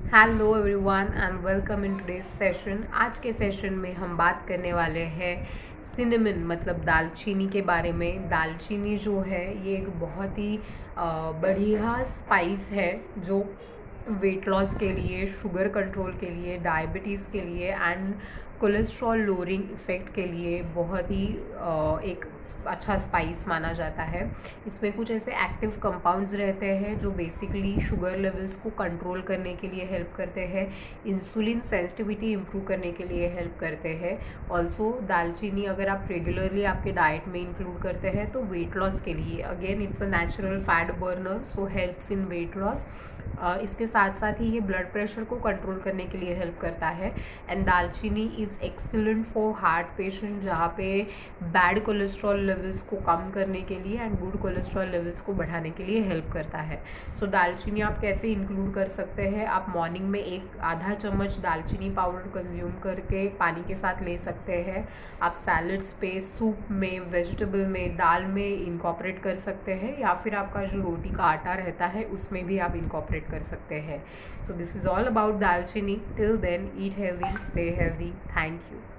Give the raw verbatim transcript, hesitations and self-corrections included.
Hello everyone and welcome in today's session. आज के session में हम बात करने वाले हैं सिनेमन मतलब दालचीनी के बारे में। दालचीनी जो है ये एक बहुत ही अ, बढ़िया स्पाइस है जो वेट लॉस के लिए, शुगर कंट्रोल के लिए, डायबिटीज़ के लिए एंड कोलेस्ट्रॉल लोअरिंग इफ़ेक्ट के लिए बहुत ही अ, एक अच्छा स्पाइस माना जाता है। इसमें कुछ ऐसे एक्टिव कंपाउंड्स रहते हैं जो बेसिकली शुगर लेवल्स को कंट्रोल करने के लिए हेल्प करते हैं, इंसुलिन सेंसिटिविटी इम्प्रूव करने के लिए हेल्प करते हैं। ऑल्सो दालचीनी अगर आप रेगुलरली आपके डाइट में इंक्लूड करते हैं तो वेट लॉस के लिए again it's a natural fat burner, so helps in weight loss. इसके साथ साथ ही ये ब्लड प्रेशर को कंट्रोल करने के लिए हेल्प करता है। And dalchini is excellent for heart patient जहाँ पे बैड कोलेस्ट्रॉल लेवल्स को कम करने के लिए एंड गुड कोलेस्ट्रॉल लेवल्स को बढ़ाने के लिए हेल्प करता है। सो so, दालचीनी आप कैसे इंक्लूड कर सकते हैं? आप मॉर्निंग में एक आधा चम्मच दालचीनी पाउडर कंज्यूम करके पानी के साथ ले सकते हैं। आप सैलड्स पे, सूप में, वेजिटेबल में, दाल में इनकॉपरेट कर सकते हैं, या फिर आपका जो रोटी का आटा रहता है उसमें भी आप इनकॉपरेट कर सकते हैं। So this is all about dalchini. Till then eat healthy, stay healthy. Thank you.